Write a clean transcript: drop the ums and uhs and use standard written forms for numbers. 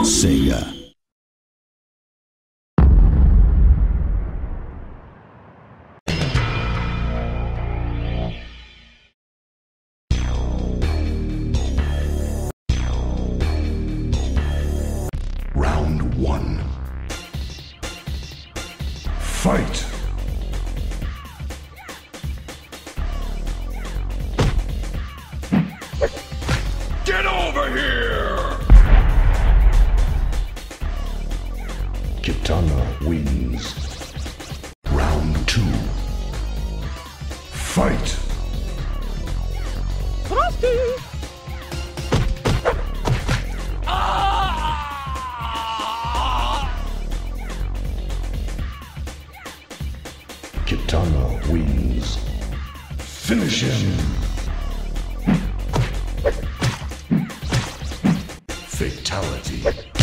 Sega. Round one. Fight! Get over here! Kitana wins. Round two. Fight! Kitana wins. Finish him! Fatality.